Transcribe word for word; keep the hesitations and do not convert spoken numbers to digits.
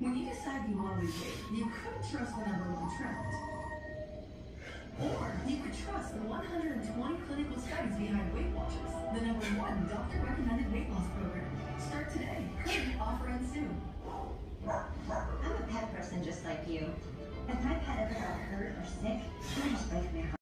When you decide you want to lose weight, you could trust the number one trend. Or you could trust the one hundred twenty clinical studies behind Weight Watchers, the number one doctor-recommended weight loss program. Start today. Current offer ends soon. I'm a pet person just like you. If my pet ever got hurt or sick, I just break my heart.